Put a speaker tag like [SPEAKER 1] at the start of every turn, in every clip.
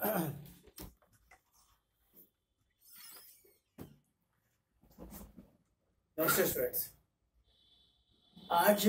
[SPEAKER 1] नमस्ते स्टूडेंट्स। आज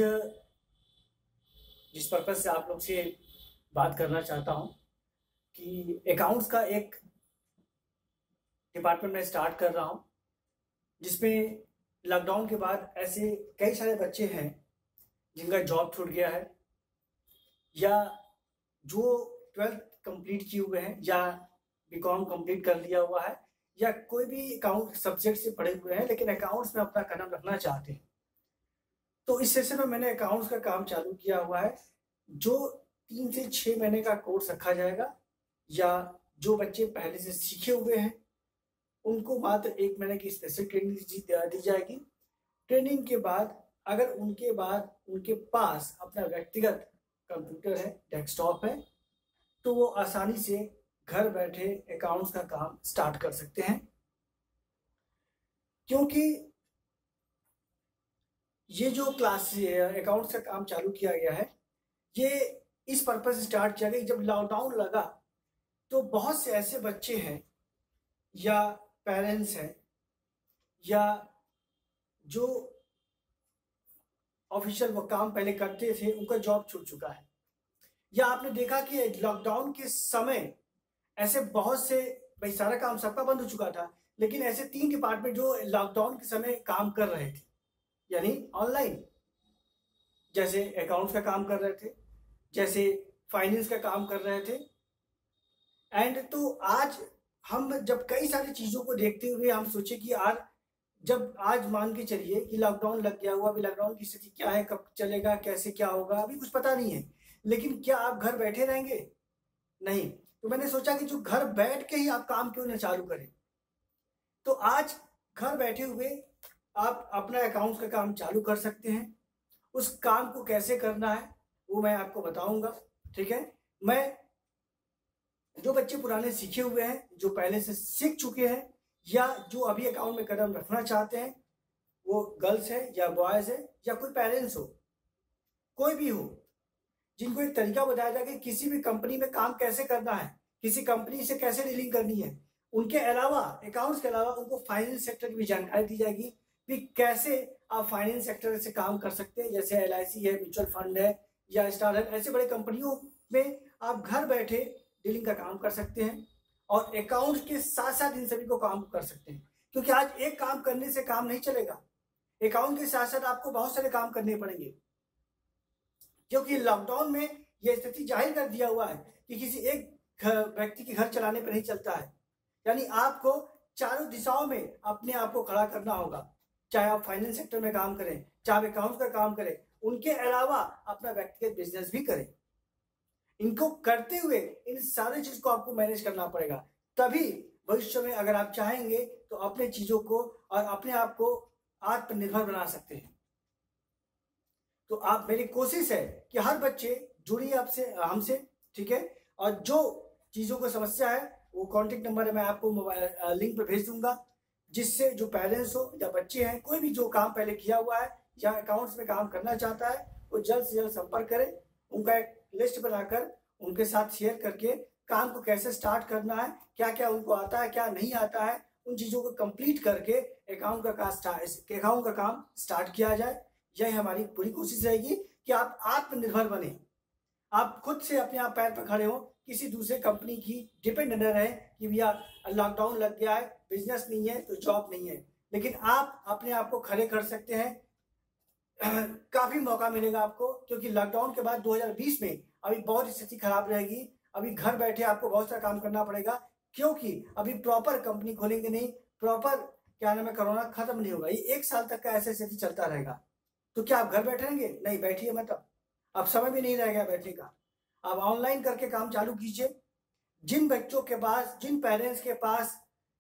[SPEAKER 1] जिस पर्पज से आप लोग से बात करना चाहता हूं कि अकाउंट्स का एक डिपार्टमेंट में स्टार्ट कर रहा हूं, जिसमें लॉकडाउन के बाद ऐसे कई सारे बच्चे हैं जिनका जॉब छूट गया है, या जो 12th कंप्लीट किए हुए हैं, या बीकॉम कंप्लीट कर लिया हुआ है, या कोई भी अकाउंट सब्जेक्ट से पढ़े हुए हैं लेकिन अकाउंट्स में अपना कदम रखना चाहते हैं। तो इस सेशन में मैंने अकाउंट्स का काम चालू किया हुआ है, जो 3 से 6 महीने का कोर्स रखा जाएगा, या जो बच्चे पहले से सीखे हुए हैं उनको मात्र 1 महीने की स्पेशल ट्रेनिंग दी जाएगी। ट्रेनिंग के बाद अगर उनके पास अपना व्यक्तिगत कंप्यूटर है, डेस्कटॉप है, तो वो आसानी से घर बैठे अकाउंट्स का काम स्टार्ट कर सकते हैं। क्योंकि ये जो क्लास अकाउंट्स का काम चालू किया गया है, ये इस पर्पज से स्टार्ट किया गया जब लॉकडाउन लगा तो बहुत से ऐसे बच्चे हैं या पेरेंट्स हैं या जो ऑफिशियल वो काम पहले करते थे उनका जॉब छूट चुका है, या आपने देखा कि लॉकडाउन के समय ऐसे बहुत से, भाई सारा काम सबका बंद हो चुका था, लेकिन ऐसे 3 डिपार्टमेंट जो लॉकडाउन के समय काम कर रहे थे, यानी ऑनलाइन, जैसे अकाउंट्स का काम कर रहे थे, जैसे फाइनेंस का काम कर रहे थे। एंड तो आज हम जब कई सारी चीजों को देखते हुए हम सोचे कि आज मान के चलिए कि लॉकडाउन लग गया हुआ, अभी लॉकडाउन की स्थिति क्या है, कब चलेगा, कैसे क्या होगा, अभी कुछ पता नहीं है, लेकिन क्या आप घर बैठे रहेंगे? नहीं। तो मैंने सोचा कि जो घर बैठ के ही आप काम क्यों ना चालू करें। तो आज घर बैठे हुए आप अपना अकाउंट्स का काम चालू कर सकते हैं। उस काम को कैसे करना है वो मैं आपको बताऊंगा, ठीक है। मैं जो बच्चे पुराने सीखे हुए हैं, जो पहले से सीख चुके हैं, या जो अभी अकाउंट में कदम रखना चाहते हैं, वो गर्ल्स है या बॉयज है या कोई पेरेंट्स हो, कोई भी हो, जिनको एक तरीका बताया जाए कि किसी भी कंपनी में काम कैसे करना है, किसी कंपनी से कैसे डीलिंग करनी है। उनके अलावा, अकाउंट्स के अलावा, उनको फाइनेंस सेक्टर की भी जानकारी दी जाएगी कि कैसे आप फाइनेंस सेक्टर से काम कर सकते हैं, जैसे LIC है, म्यूचुअल फंड है या स्टार है, ऐसे बड़े कंपनियों में आप घर बैठे डीलिंग का काम कर सकते हैं और अकाउंट के साथ साथ इन सभी को काम कर सकते हैं। क्योंकि आज एक काम करने से काम नहीं चलेगा, अकाउंट के साथ साथ आपको बहुत सारे काम करने पड़ेंगे, क्योंकि लॉकडाउन में यह स्थिति जाहिर कर दिया हुआ है कि किसी एक व्यक्ति के घर चलाने पर नहीं चलता है, यानी आपको चारों दिशाओं में अपने आप को खड़ा करना होगा। चाहे आप फाइनेंस सेक्टर में काम करें, चाहे अकाउंट का काम करें, उनके अलावा अपना व्यक्तिगत बिजनेस भी करें। इनको करते हुए इन सारी चीज को आपको मैनेज करना पड़ेगा, तभी भविष्य में अगर आप चाहेंगे तो अपने चीजों को और अपने आप को आत्मनिर्भर बना सकते हैं। तो आप, मेरी कोशिश है कि हर बच्चे जुड़िए हमसे, ठीक है। और जो चीजों को समस्या है वो कॉन्टेक्ट नंबर है, मैं आपको मोबाइल लिंक पे भेज दूंगा, जिससे जो पेरेंट्स हो या बच्चे हैं, कोई भी जो काम पहले किया हुआ है या अकाउंट्स में काम करना चाहता है, वो जल्द से जल्द संपर्क करे। उनका एक लिस्ट बनाकर उनके साथ शेयर करके काम को कैसे स्टार्ट करना है, क्या क्या उनको आता है, क्या नहीं आता है, उन चीजों को कंप्लीट करके अकाउंट का काम स्टार्ट किया जाए। यही हमारी पूरी कोशिश रहेगी कि आप आत्मनिर्भर बने, आप खुद से अपने आप पैर पर खड़े हो, किसी दूसरे कंपनी की डिपेंड न रहे कि भैया लॉकडाउन लग गया है, बिजनेस नहीं है तो जॉब नहीं है, लेकिन आप अपने आप को खड़े कर सकते हैं। काफी मौका मिलेगा आपको, क्योंकि लॉकडाउन के बाद 2020 में अभी बहुत स्थिति खराब रहेगी। अभी घर बैठे आपको बहुत सारा काम करना पड़ेगा, क्योंकि अभी प्रॉपर कंपनी खोलेंगे नहीं, प्रॉपर क्या नाम है, कोरोना खत्म नहीं होगा, ये 1 साल तक का ऐसा स्थिति चलता रहेगा। तो क्या आप घर बैठे रहेंगे? नहीं, बैठिए मत। अब समय भी नहीं रह गया बैठने का, आप ऑनलाइन करके काम चालू कीजिए। जिन बच्चों के पास, जिन पेरेंट्स के पास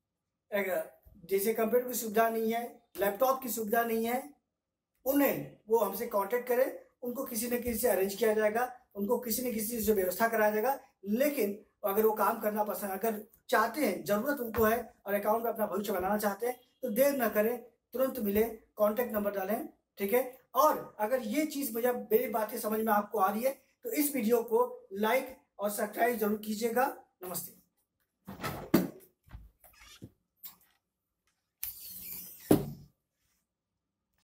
[SPEAKER 1] जैसे कंप्यूटर की सुविधा नहीं है, लैपटॉप की सुविधा नहीं है, उन्हें वो हमसे कांटेक्ट करें, उनको किसी न किसी से अरेंज किया जाएगा, उनको किसी न किसी से व्यवस्था कराया जाएगा। लेकिन अगर वो काम करना पसंद, अगर चाहते हैं, जरूरत उनको है और अकाउंट में अपना भविष्य बनाना चाहते हैं, तो देर ना करें, तुरंत मिले, कॉन्टेक्ट नंबर डालें, ठीक है। और अगर ये चीज मेरी बातें समझ में आपको आ रही है तो इस वीडियो को लाइक और सब्सक्राइब जरूर कीजिएगा। नमस्ते।